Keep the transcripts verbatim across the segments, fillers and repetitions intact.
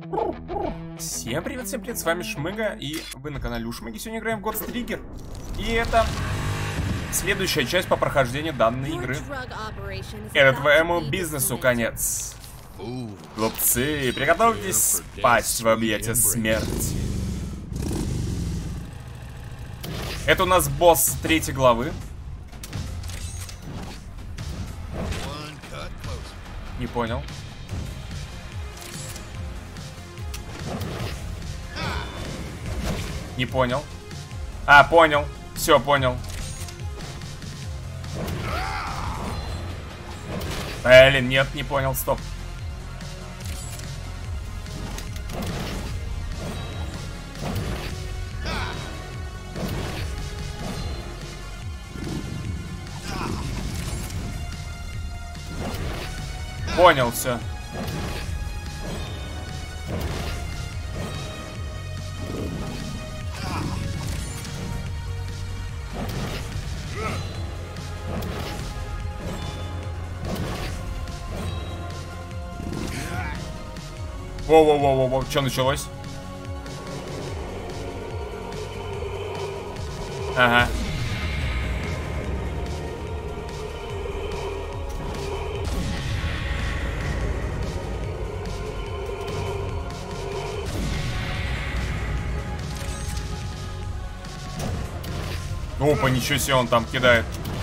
Всем привет, всем привет, с вами Шмыга, и вы на канале у Шмыги. Сегодня играем в Ghost Trigger. И это следующая часть по прохождению данной игры. Это твоему бизнесу конец. Глупцы, приготовьтесь спасть в объятия смерти. Это у нас босс третьей главы. Не понял. Не понял. А, понял. Все, понял. Блин, нет, не понял, стоп. Понял, все. Воу-воу-воу-воу, что началось? Ага. Опа, ничего себе, он там кидает.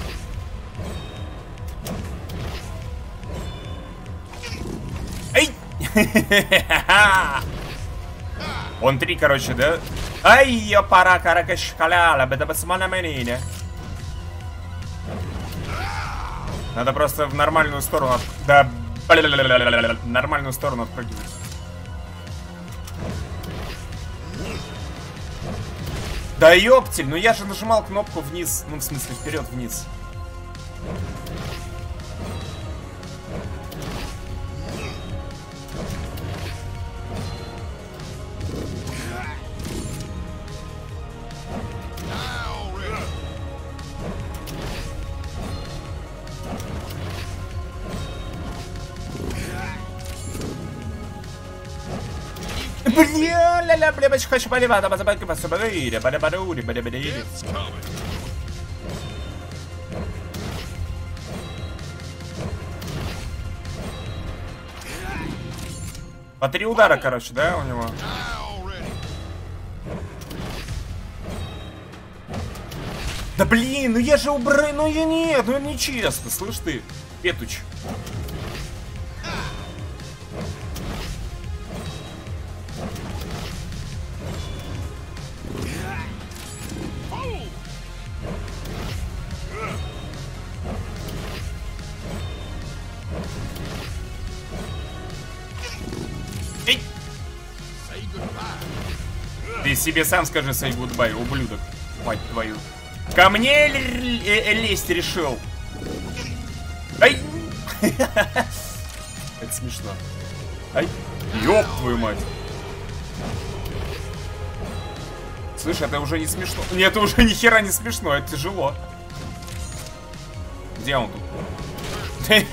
Эй! Он три, короче, да? Ай, я пора, карака шкаляла, беда басмана менине. Надо просто в нормальную сторону. Да, в нормальную сторону отпрыгивать. Да ёптель, ну я же нажимал кнопку вниз. Ну, в смысле, вперед-вниз. Бля, ля-ля, бля, бля, хочу поливать, а потом посмотри, бля-бля-бля-бля, бля-бля-бля. По три удара, короче, да, у него? Да блин, ну я же убры, ну я нет, ну нечестно, слышь ты, Петуч. Ты себе сам скажи say goodbye, ублюдок. Мать твою. Ко мне лезть решил. Ай! Это смешно. Ай! Ёб твою мать. Слышь, это уже не смешно. Нет, это уже ни хера не смешно, это тяжело. Где он тут?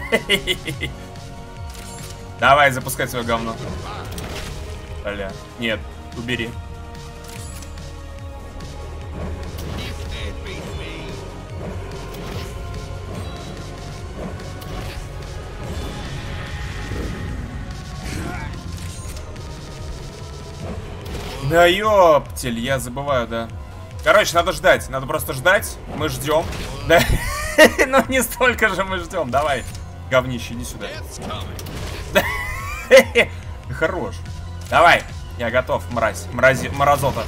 Давай, запускай свое говно. Бля. Нет, убери. Да ёптель, я забываю, да. Короче, надо ждать, надо просто ждать. Мы ждем. Да. Ну не столько же мы ждем. Давай, говнище, иди сюда. Хорош. Давай, я готов, мразь, мрази, мразота.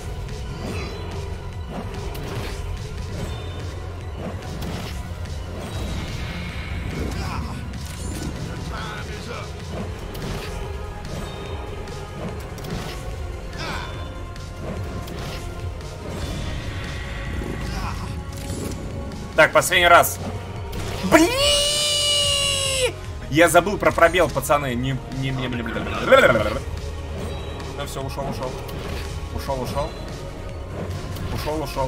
Так, последний раз. Блин! Я забыл про пробел, пацаны. Не, не, не, не, не. Ну все, ушел, ушел. Ушел, ушел. Ушел, ушел.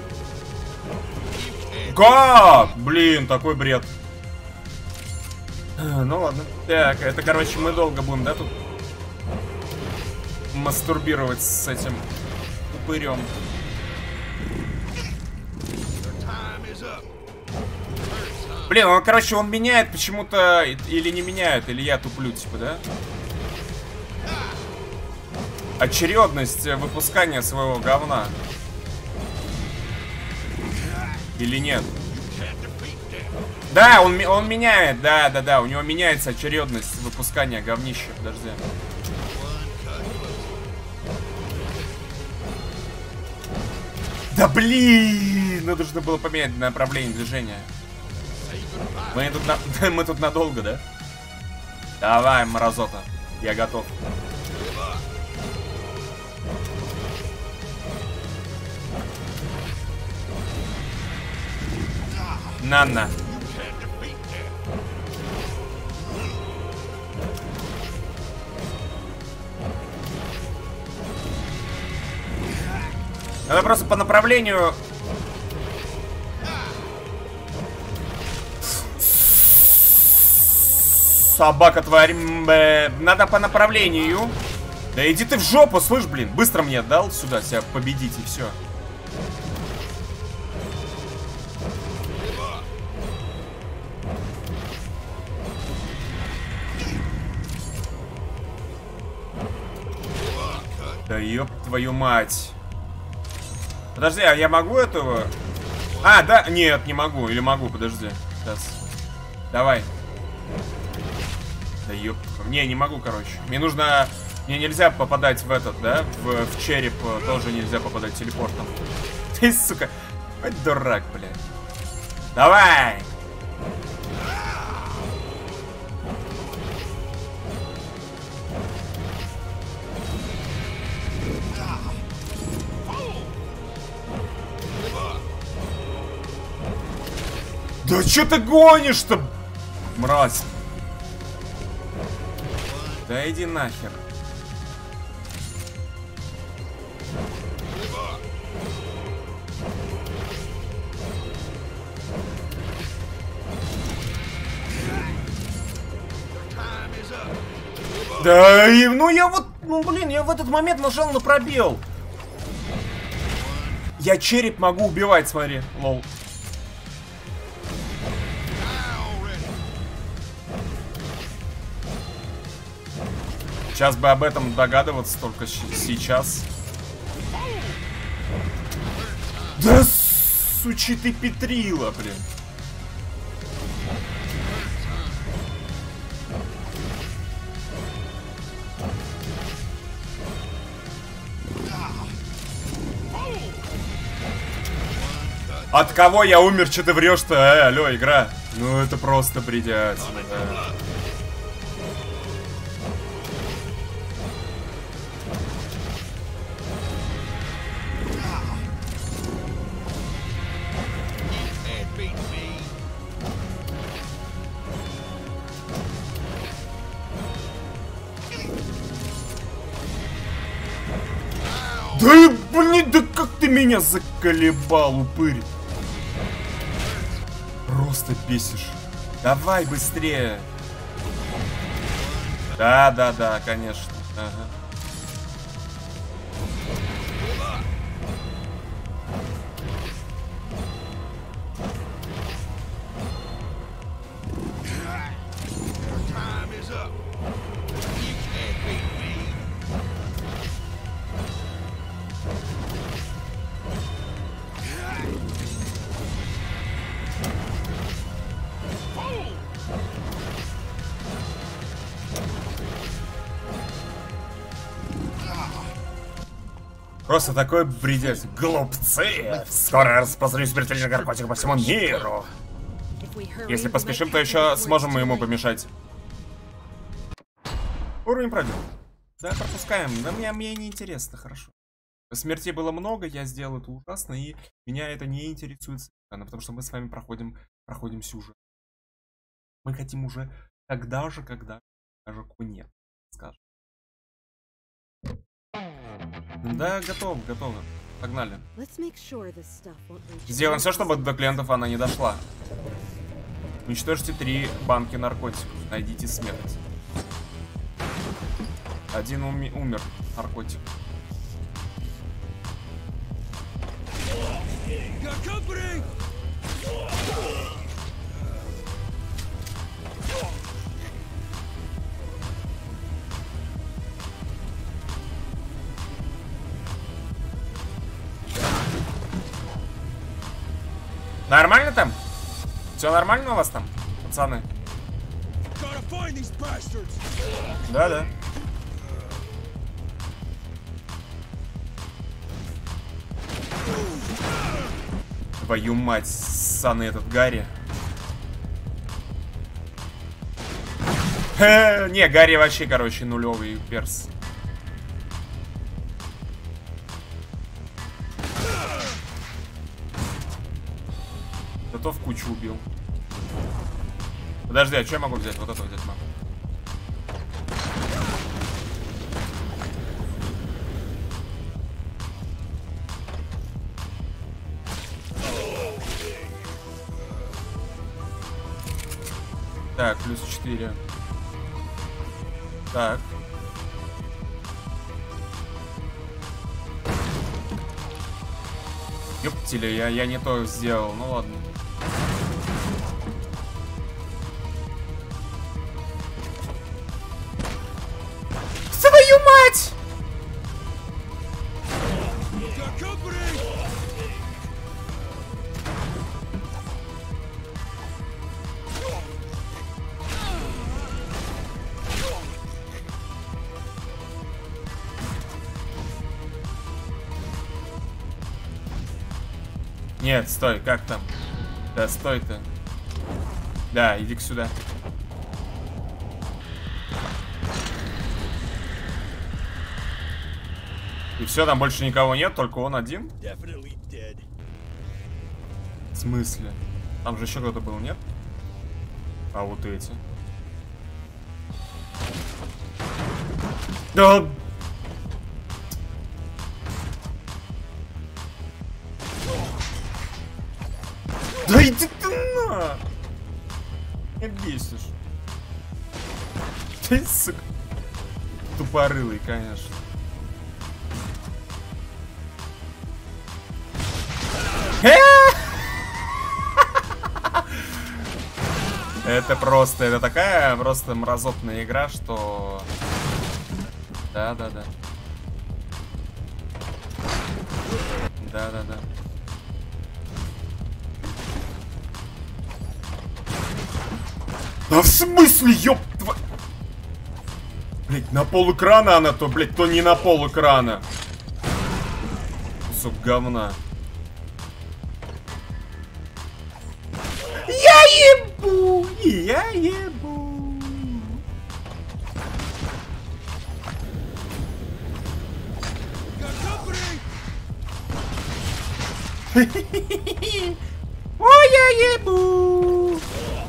Как? Блин, такой бред. Ну ладно. Так, это, короче, мы долго будем, да, тут мастурбировать с этим упырем. Блин, он, короче, он меняет почему-то, или не меняет, или я туплю, типа, да? Очередность выпускания своего говна. Или нет? Да, он, он меняет, да, да, да, у него меняется очередность выпускания говнища. Подожди. Да блин, ну нужно было поменять направление движения. Мы тут, на... Мы тут надолго, да? Давай, мразота, я готов. На-на. Надо просто по направлению. Собака, тварь. Надо по направлению. Да иди ты в жопу, слышь, блин. Быстро мне дал сюда себя победить и все. Да ёб твою мать. Подожди, а я могу этого? А, да, нет, не могу. Или могу, подожди. Сейчас. Давай. Да ёб. Не, не могу, короче. Мне нужно... Мне нельзя попадать в этот, да? В, в череп тоже нельзя попадать телепортом. Ты, сука. Ой, дурак, блядь. Давай! Да что ты гонишь-то, мразь? Да иди нахер. Да, и, ну я вот, ну блин, я в этот момент нажал на пробел. Я череп могу убивать, смотри, лол. Сейчас бы об этом догадываться только сейчас. Да, сучи ты Петрила, блин. От кого я умер, что ты врешь-то? Э, алло, игра. Ну это просто бредятина, да. Да блин, да как ты меня заколебал, упырь. Просто бесишь. Давай быстрее. Да, да, да, конечно. Ага. Просто такой бредец. Глупцы! Скоро я распространю смертельный наркотик по всему миру. Если поспешим, то еще сможем мы ему помешать. Уровень пройден. Да, пропускаем. Да мне, мне не интересно, хорошо. Смертей было много, я сделал это ужасно, и меня это не интересует совершенно, потому что мы с вами проходим, проходим сюжет. Мы хотим уже тогда же, когда даже конец, скажем. Да, готов, готово. Погнали. Сделаем все, чтобы до клиентов она не дошла. Уничтожьте три банки наркотиков. Найдите смерть. Один уми умер. Наркотик. Нормально там? Все нормально у вас там, пацаны? Да, да. Твою мать, ссаный этот Гарри. Хе, не, Гарри вообще, короче, нулевый перс. Зато в кучу убил. Подожди, а что я могу взять? Вот это взять могу. Так, плюс четыре. Так. Ёптили, я, я не то сделал. Ну ладно. Твою мать! Нет, стой, как там? Да, стой ты. Да, иди-ка сюда. И все, там больше никого нет, только он один? В смысле? Там же еще кто-то был, нет? А вот эти. Да. Да иди ты на! Меня бесишь. Ты, сука. Тупорылый, конечно. Это просто, это такая просто мразотная игра, что... Да, да, да. Да, да, да. А в смысле, ёб тва... Блять, на пол экрана она то, блять, то не на пол экрана. Кусок говна. Я ебу! Я ебу! Ой, я ебу!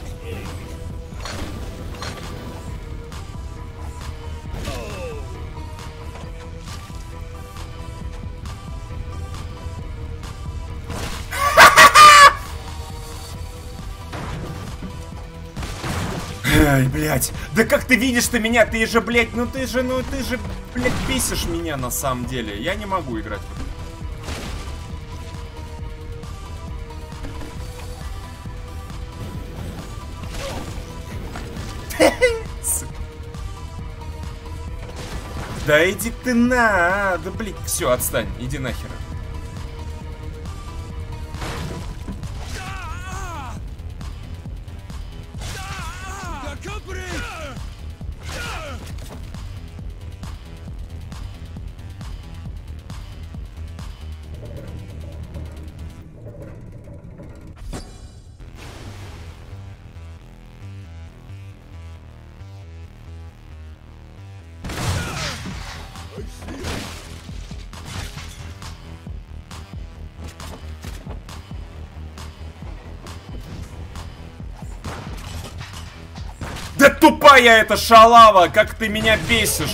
Ай, блядь. Да как ты видишь-то меня? Ты же, блядь, ну ты же, ну ты же, блядь, бесишь меня на самом деле. Я не могу играть в это. Да иди ты на, да блядь, все, отстань, иди нахер. Да тупая эта шалава, как ты меня бесишь.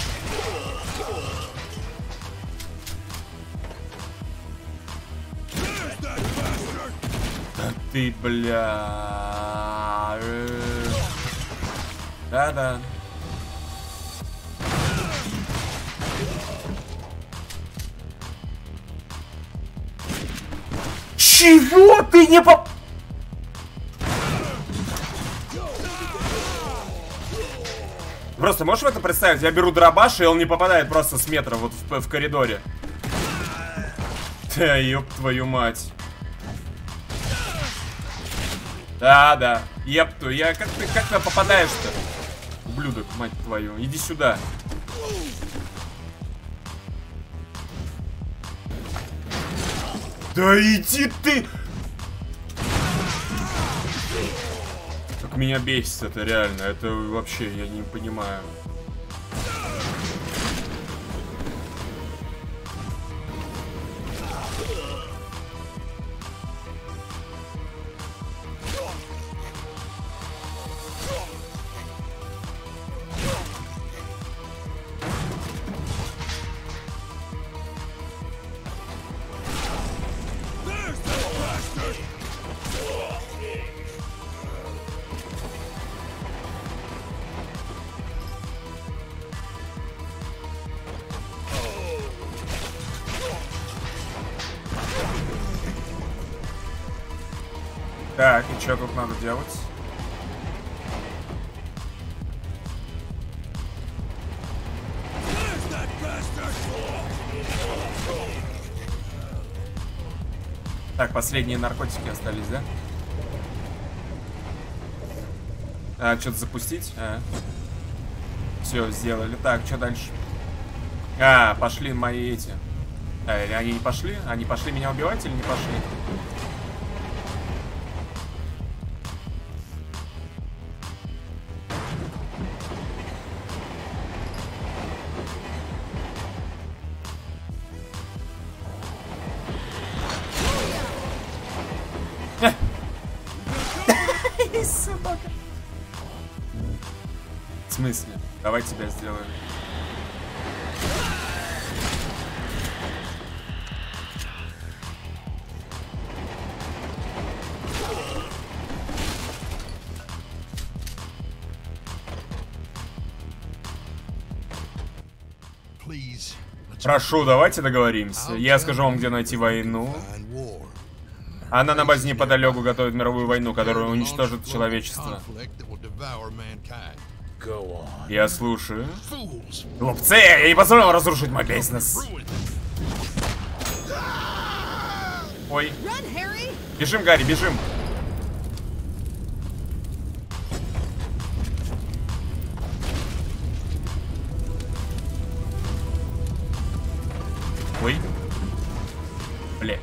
Да ты, бля. Да-да. Чего ты не поп... Просто можешь в это представить? Я беру дробаш, и он не попадает просто с метра вот в, в коридоре. Да, ёб твою мать. Да, да. Епту, я как ты как ты попадаешь-то? Ублюдок, мать твою. Иди сюда. Да иди ты! Как меня бесит это реально. Это вообще я не понимаю. Так, и что тут надо делать? Так, последние наркотики остались, да? А, что-то запустить? А. Все, сделали. Так, что дальше? А, пошли мои эти. А, или они не пошли? Они пошли меня убивать или не пошли? Собака. В смысле? Давай тебя сделаем. Прошу, давайте договоримся. Я скажу вам, где найти войну. Она на базе неподалеку готовит мировую войну, которая уничтожит человечество. Я слушаю. Глупцы, я не позволю вам разрушить мой бизнес. Ой. Бежим, Гарри, бежим. Ой. Бля.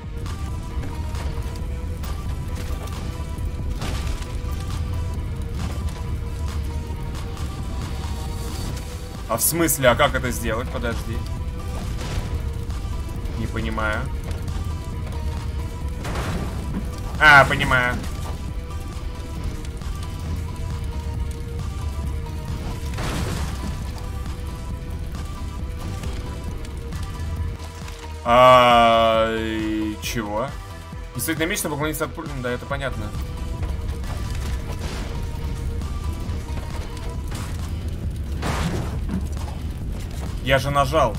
А в смысле? А как это сделать? Подожди. Не понимаю. А, понимаю. А, чего? Не стоит на меч, чтобы уклониться от пули. Да, это понятно. Я же нажал.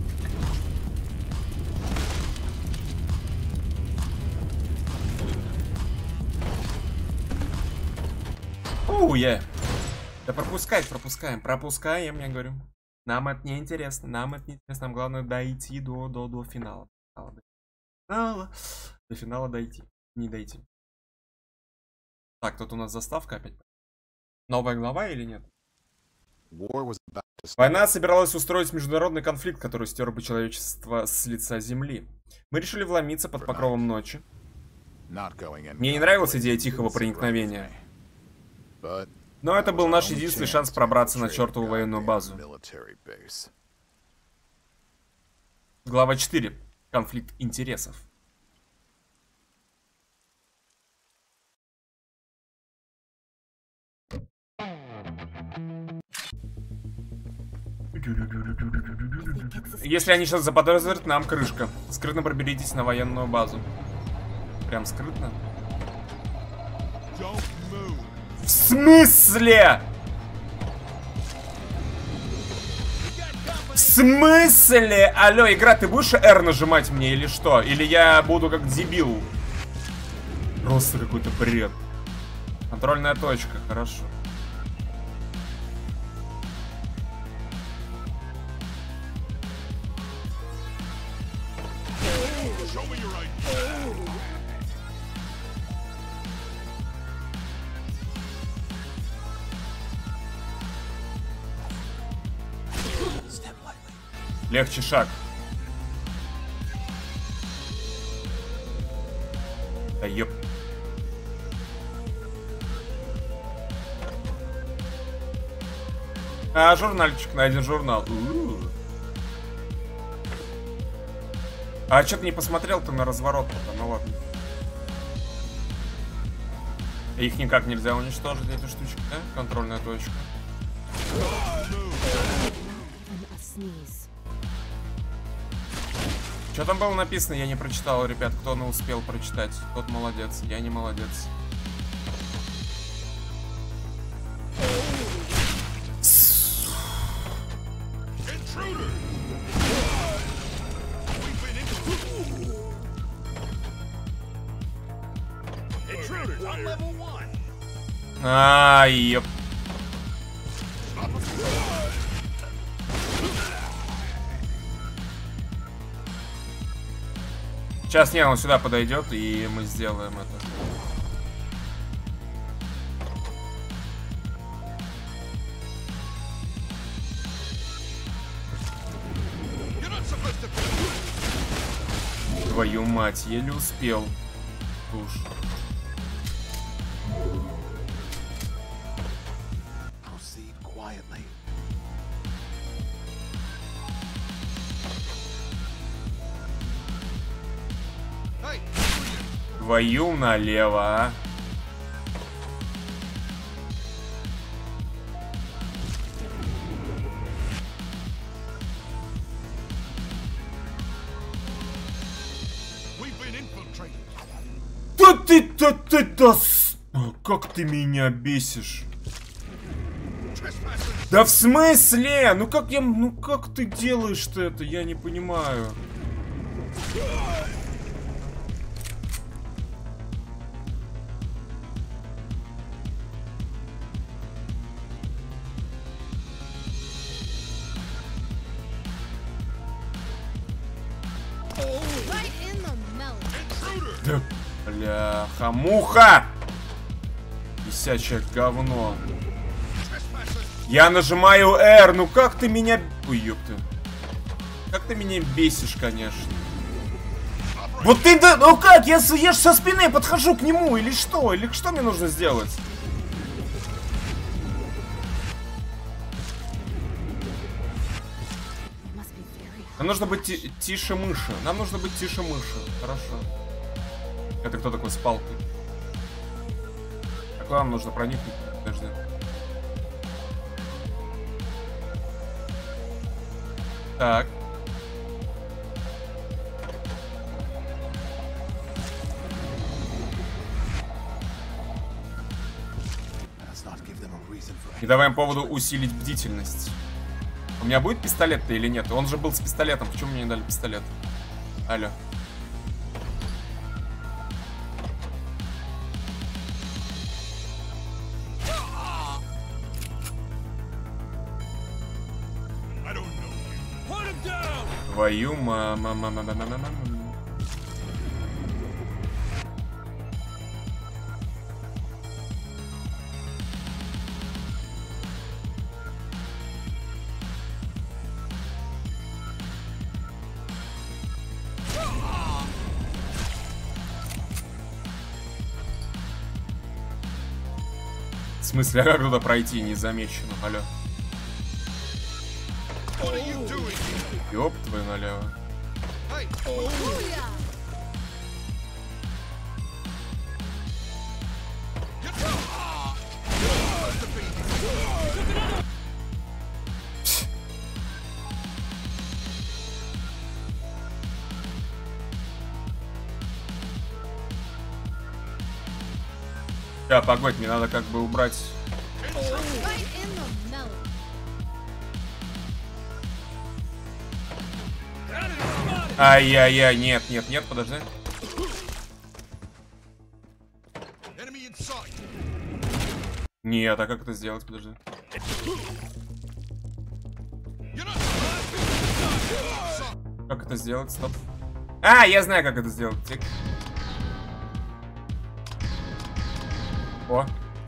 Оу, я. Да пропускать, пропускаем, пропускаем, я говорю. Нам это не интересно, нам это не интересно. Нам главное дойти до, до, до финала. До финала. До финала дойти. Не дойти. Так, тут у нас заставка опять. Новая глава или нет? Война собиралась устроить международный конфликт, который стер бы человечество с лица земли. Мы решили вломиться под покровом ночи. Мне не нравилась идея тихого проникновения. Но это был наш единственный шанс пробраться на чертову военную базу. Глава четыре. Конфликт интересов. Если они сейчас заподозрят, нам крышка. Скрытно проберитесь на военную базу. Прям скрытно. В смысле? В смысле? Алло, игра, ты будешь R нажимать мне или что? Или я буду как дебил? Просто какой-то бред. Контрольная точка, хорошо. Легче шаг. Да ёп. А, журнальчик, найден журнал. У-у-у. А что ты не посмотрел-то на разворот-то? Ну ладно. Их никак нельзя уничтожить, эти штучки, да? Контрольная точка. Что там было написано, я не прочитал, ребят. Кто не успел прочитать, тот молодец. Я не молодец. А, еп. Сейчас не, он сюда подойдет, и мы сделаем это. Твою мать, еле успел. Уж. Твою налево, а. Да ты, да ты, да, как ты меня бесишь. Да в смысле? Ну как я, ну как ты делаешь-то это? Я не понимаю. Да, бляха, муха! Висячее говно. Я нажимаю R, ну как ты меня... Ой, ёпта. Как ты меня бесишь, конечно. Вот ты, да, ну как, я, я ж со спины подхожу к нему, или что? Или что мне нужно сделать? Нам нужно быть тише мыши. Нам нужно быть тише мыши. Хорошо. Это кто такой с палкой? А куда нам нужно проникнуть? Подожди. Так. Не даваем поводу усилить бдительность. У меня будет пистолет-то или нет? Он же был с пистолетом. Почему мне не дали пистолет? Алло. Твою мама, мама, мама, мама, мама. В смысле, а как туда пройти незамеченно? Алло. Ёб твою налево. Да, погодь, мне надо как бы убрать. Ай-яй-яй, нет, нет, нет, подожди. Нет, а как это сделать, подожди. Как это сделать, стоп. А, я знаю, как это сделать. О.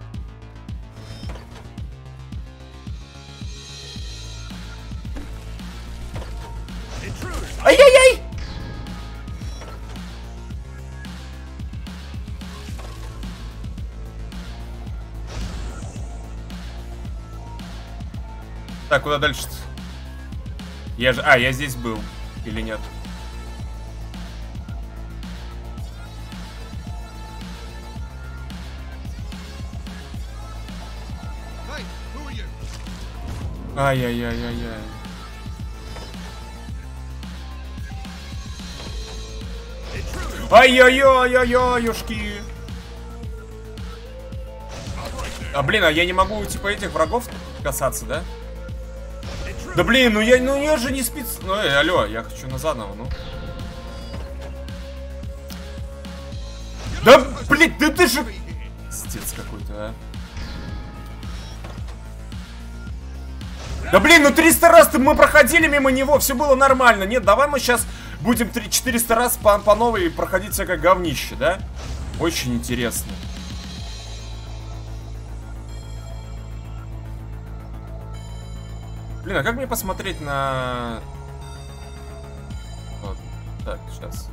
Ай-яй-яй! Так, куда дальше-то? Я же... А, я здесь был. Или нет? Ай-яй-яй-яй-яй. Ай-яй-яй-яй-яй-юшки. А, блин, а я не могу, типа, этих врагов касаться, да? Да, блин, ну я, ну я же не спец... Ну, эй, алло, я хочу на заново, ну. Да, блин, да ты же... Стец какой-то, а. Да, блин, ну триста раз мы проходили мимо него, все было нормально. Нет, давай мы сейчас будем четыреста раз по, по новой проходить всякое говнище, да? Очень интересно. Блин, а как мне посмотреть на... Вот. Так, сейчас.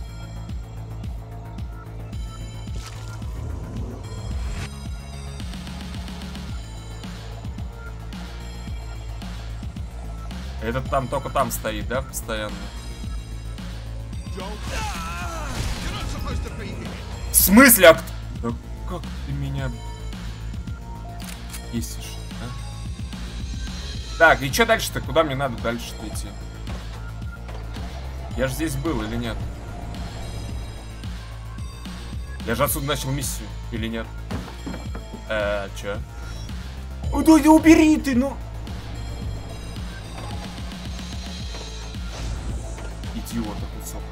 Этот там только там стоит, да, постоянно? В смысле? А... Да как ты меня бесишь, а? Так, и что дальше-то? Куда мне надо дальше-то идти? Я же здесь был или нет? Я же отсюда начал миссию, или нет? Э, чё? Ой, да убери ты, ну! Идиота кусок.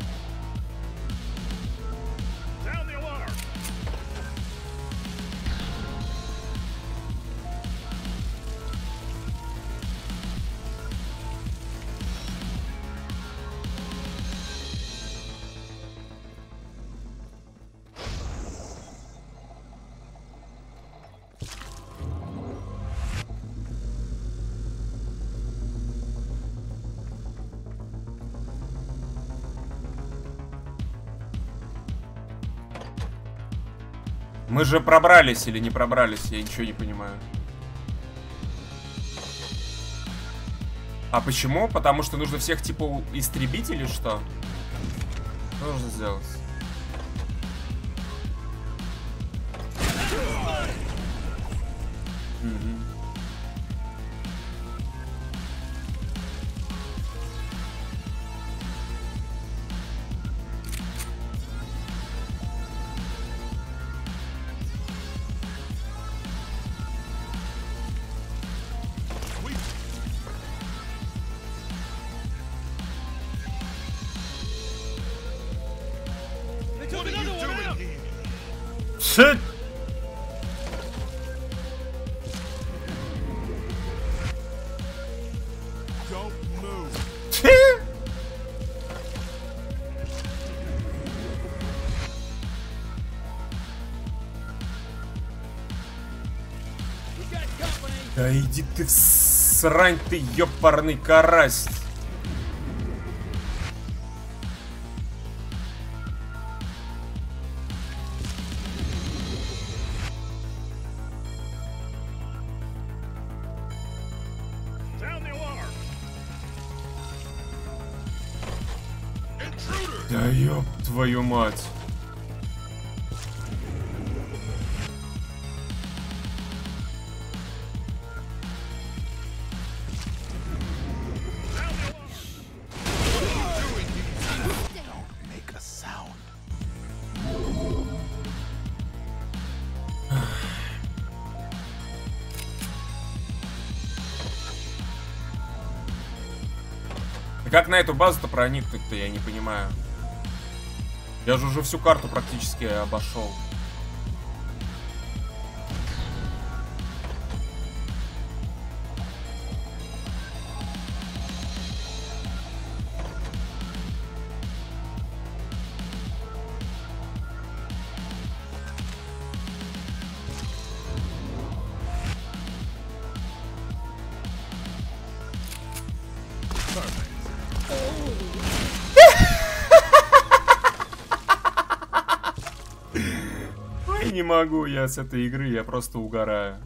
Мы же пробрались или не пробрались, я ничего не понимаю. А почему? Потому что нужно всех типа истребить или что? Что нужно сделать? Угу. Shit! Don't move. Да иди ты в срань, ты ёпарный карась. Да ёб твою мать. И как на эту базу-то проникнуть-то, я не понимаю. Я же уже всю карту практически обошел. Ой, не могу я с этой игры, я просто угораю.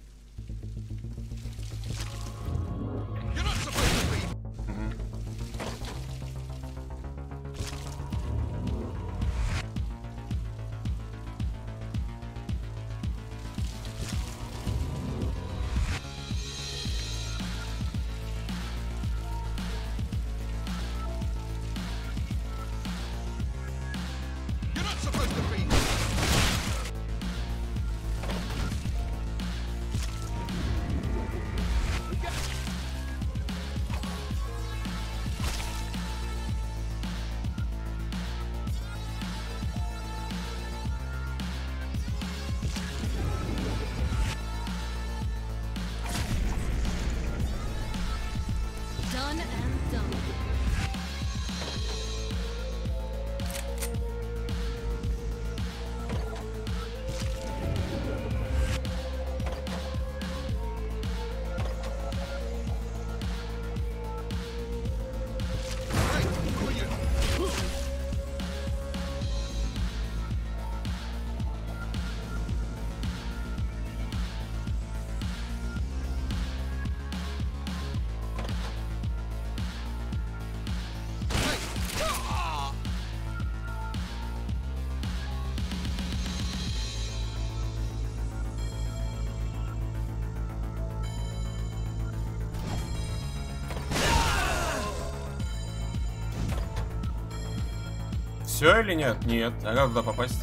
Все или нет? Нет. А как туда попасть?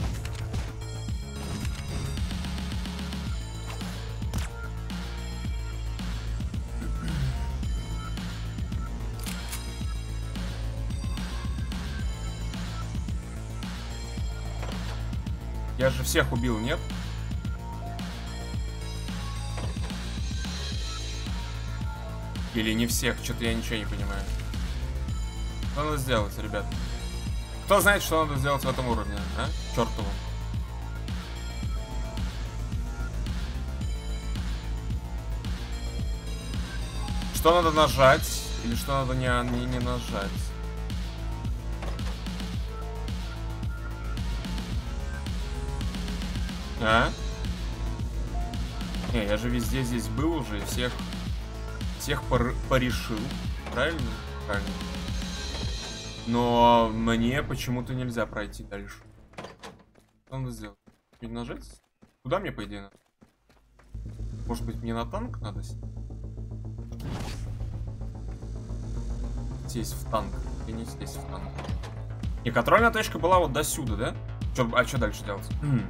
Я же всех убил, нет? Или не всех? Что-то я ничего не понимаю. Что надо сделать, ребят? Кто знает, что надо сделать в этом уровне, а? Чёртову. Что надо нажать? Или что надо не, не, не нажать? А? Не, я же везде здесь был уже и всех, всех пор порешил. Правильно? Правильно. Но мне почему-то нельзя пройти дальше. Что надо сделать? Не нажать? Куда мне, по идее, надо? Может быть, мне на танк надо сесть в танк? И не сесть в танк. Не, контрольная точка была вот до сюда, да? Чё, а что дальше делать?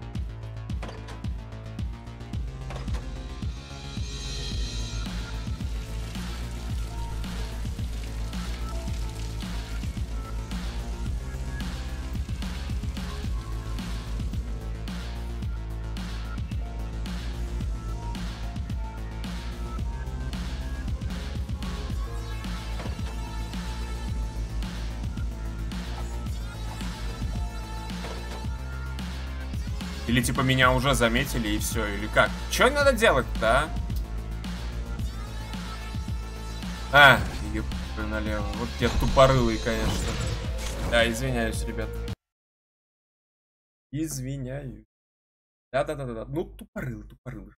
Или типа меня уже заметили и все, или как? Что надо делать-то, а? А, ёп, налево. Вот я тупорылый, конечно. Да, извиняюсь, ребят. Извиняюсь. Да-да-да-да. Ну, тупорылый, тупорылый.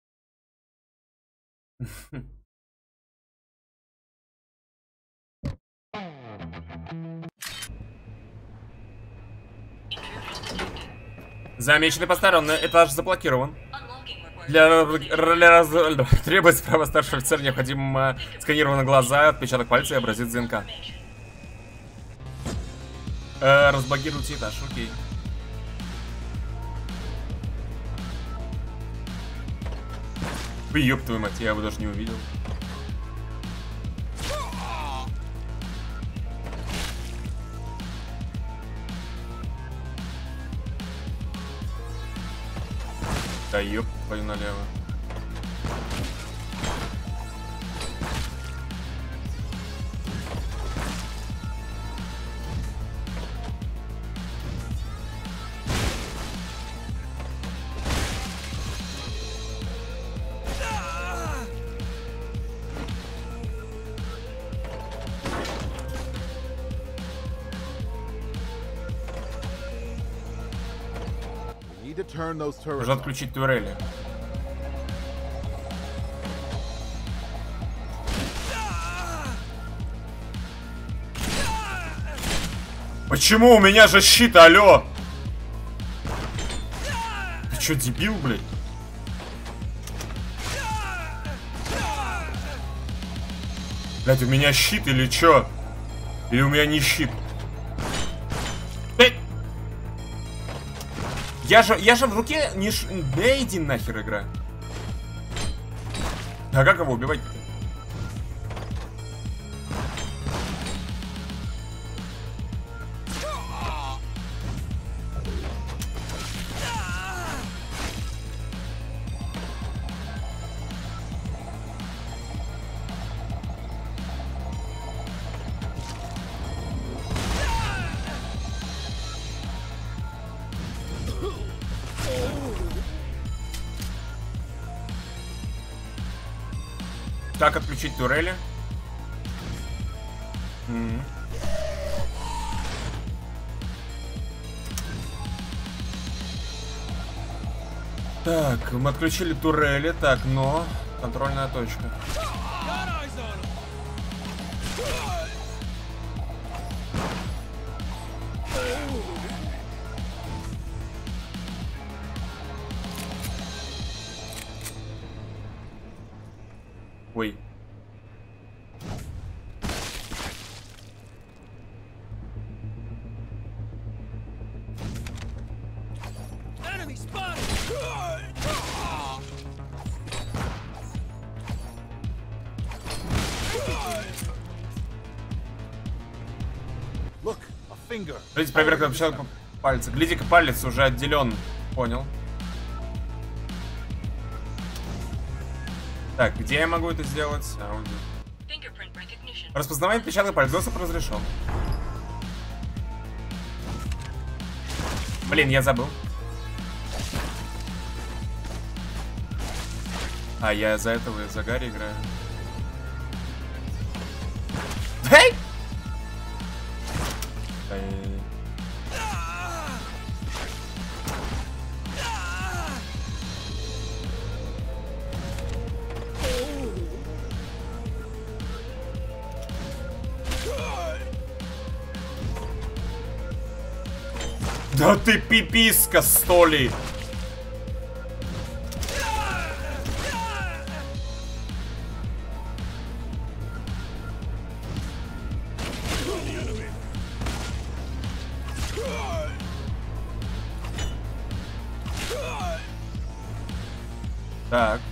Замеченный посторонний, этаж заблокирован. Для, для требуется право старшего офицера, необходимо сканированы глаза, отпечаток пальца и образец ДНК. Э, разблокируйте этаж, окей. Ёб твою мать, я его даже не увидел. Да ёб твою налево. Нужно отключить турели. Почему у меня же щит, алё? Ты чё, дебил, блядь? Блядь, у меня щит или чё? Или у меня не щит? Я же, я же в руке не ш... Да иди нахер, игра. А как его убивать? Как отключить турели? Mm-hmm. Так, мы отключили турели, так, но контрольная точка. Ой. Видите, проверка отпечатка пальца. Гляди-ка, палец уже отделен. Понял. Так, где я могу это сделать? Аудио. Распознавание отпечатка пальца. Доступ разрешен. Блин, я забыл. А, я из-за этого из-за Гарри играю. Эй! Да ты пиписка, столи! Так.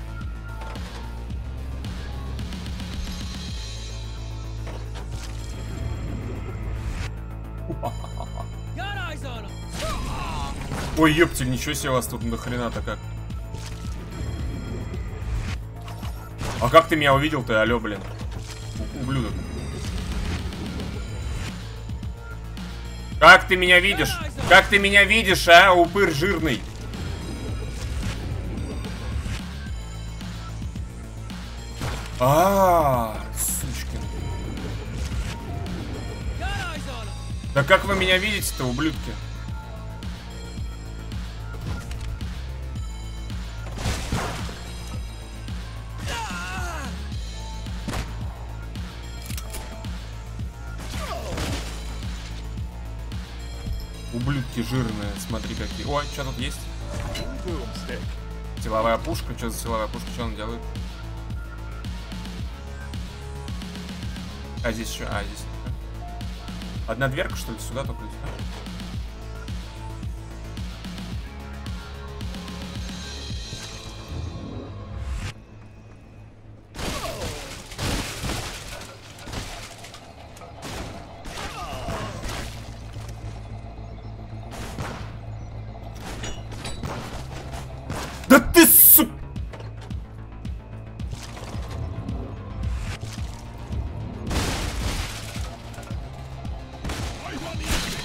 Ой, ёптель, ничего себе, у вас тут нахрена-то как. А как ты меня увидел-то, алё, блин? Ублюдок. Как ты меня видишь? Как ты меня видишь, а, упырь жирный? А, сучки. Да как вы меня видите-то, ублюдки? Ублюдки жирные, смотри какие. Ой, что тут есть? Силовая пушка. Что за силовая пушка? Что он делает? А здесь еще. А, здесь. Одна дверка, что ли, сюда только сюда? Да ты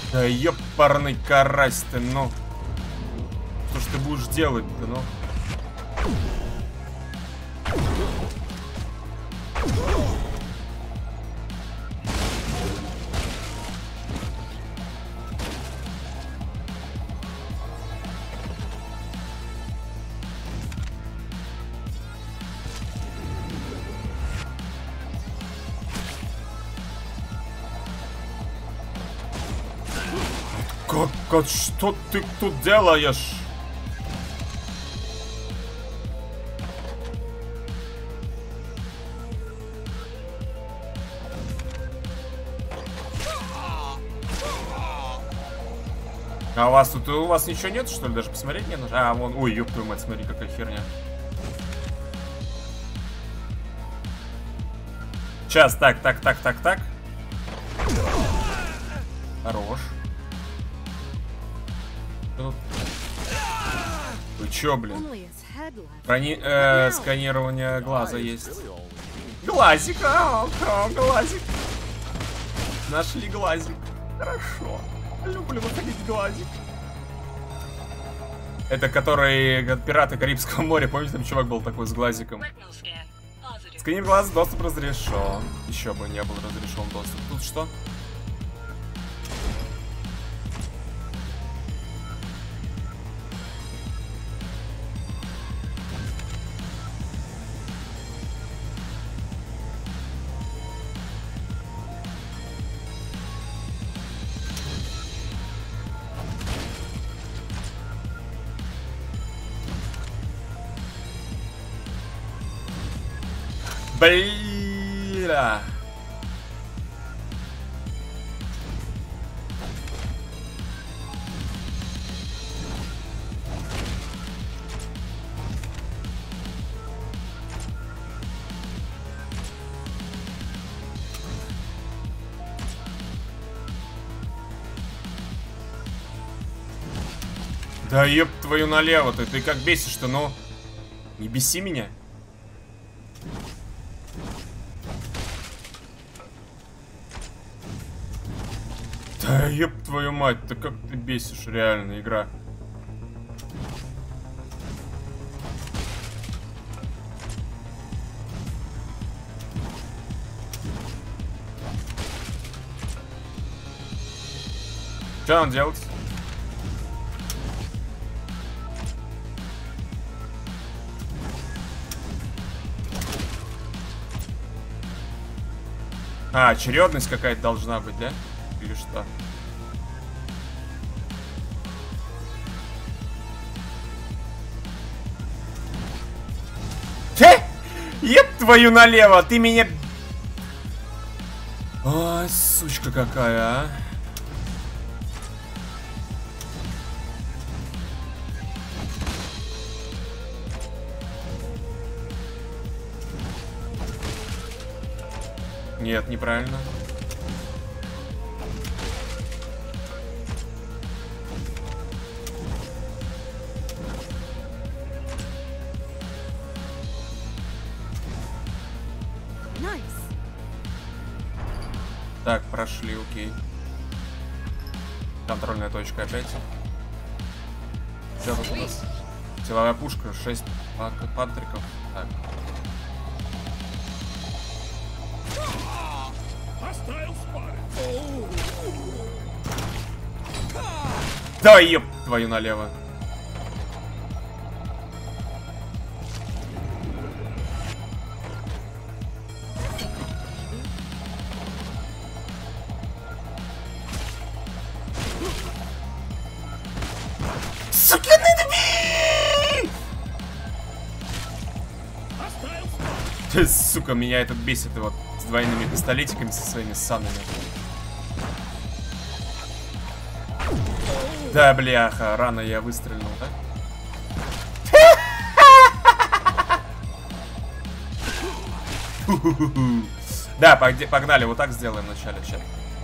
Да ёпарный карась ты, ну. Что ж ты будешь делать-то, ну? Как, как, что ты тут делаешь? А у вас тут, у вас ничего нет, что ли? Даже посмотреть не нужно? А, вон, ой, ёб твою мать, смотри, какая херня. Сейчас, так, так, так, так, так. Хорош. Вы чё, блин? Прони... Э, сканирование глаза есть. Глазик, а, а, глазик. Нашли глазик. Хорошо. Люблю находить глазик. Это который пираты Карибского моря. Помните, там чувак был такой с глазиком? Сканер глаз, доступ разрешен. Еще бы не был разрешен доступ. Тут что? Бля. Да еб твою налево, ты, ты как бесишь-то, ну? Не беси меня. Да еб твою мать, ты как ты бесишь, реально, игра. Что он делает? А, очередность какая-то должна быть, да? Или что? Хе! Еб твою налево, ты меня... Ой, сучка какая, а. Нет, неправильно. Nice. Так, прошли, окей. Контрольная точка опять. Что тут у нас? Силовая пушка, шесть пантриков. Так. Да еб твою налево. Сукины дебилы! Сука, меня этот бесит вот с двойными пистолетиками со своими санами. Да, бляха, рано я выстрелил, да? Да, погнали, вот так сделаем вначале, сейчас.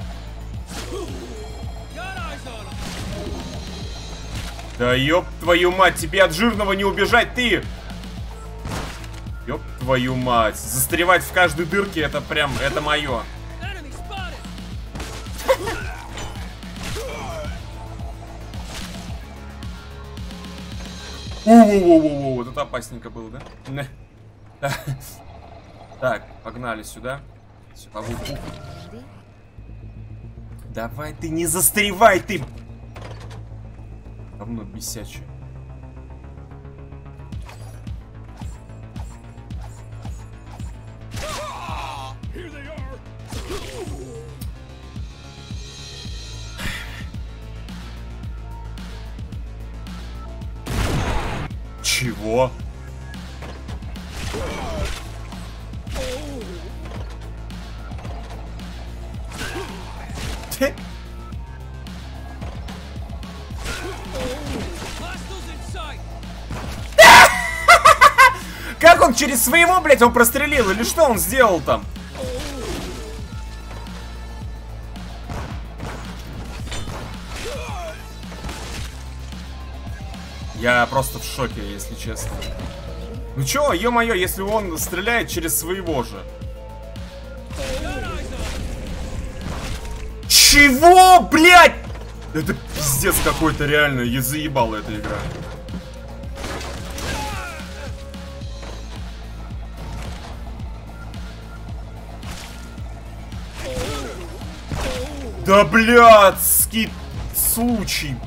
Да ёб твою мать, тебе от жирного не убежать, ты! Ёб твою мать, застревать в каждой дырке, это прям, это мое. Воу-воу-воу-воу, вот это опасненько было, да? Так, погнали сюда. Давай ты не застревай, ты! Говно бесячее. Чего? Как он через своего, блядь, он прострелил? Или что он сделал там? Я просто в шоке, если честно. Ну чё, ё-моё, если он стреляет через своего же. Чего, блядь? Это пиздец какой-то реально. Я заебала эта игра. Да, блядский случай.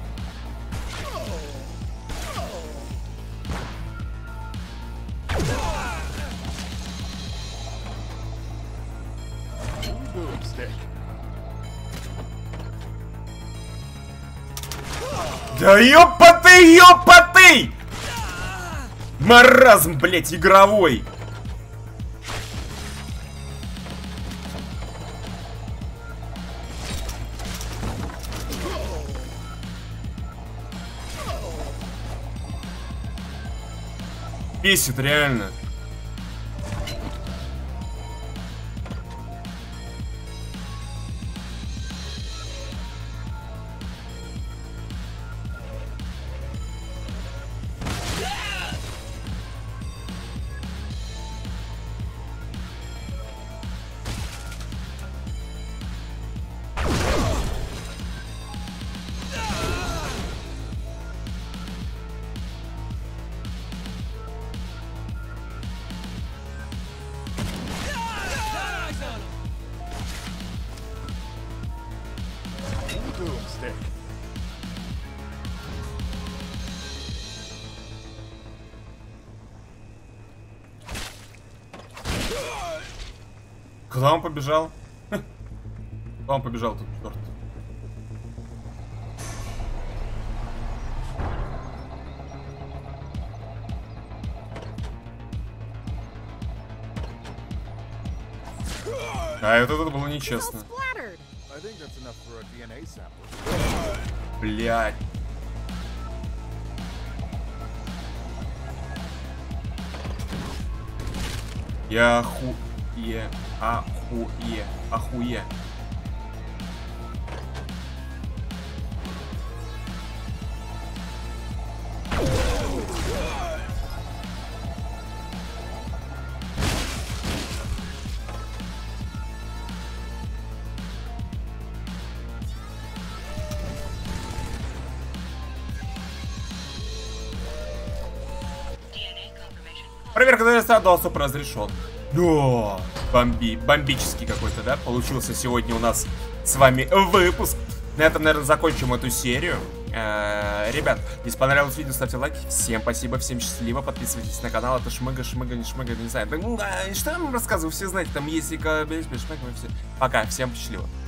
Да ёпаты, ёпаты! Маразм, блядь, игровой. Бесит реально. Куда он побежал? Куда он побежал тут, черт? А это, это было нечестно. Блядь. Я охуе, охуе, охуе. Проверка ДНС доступ разрешен. Да, бомби, бомбический какой-то, да? Получился сегодня у нас с вами выпуск. На этом, наверное, закончим эту серию. Э-э, ребят, если понравилось видео, ставьте лайки. Всем спасибо, всем счастливо. Подписывайтесь на канал. Это шмыга, шмыга, не шмыга, не знаю. Ну, что я вам рассказываю, все знаете, там есть и шмыга, все. Пока, всем счастливо.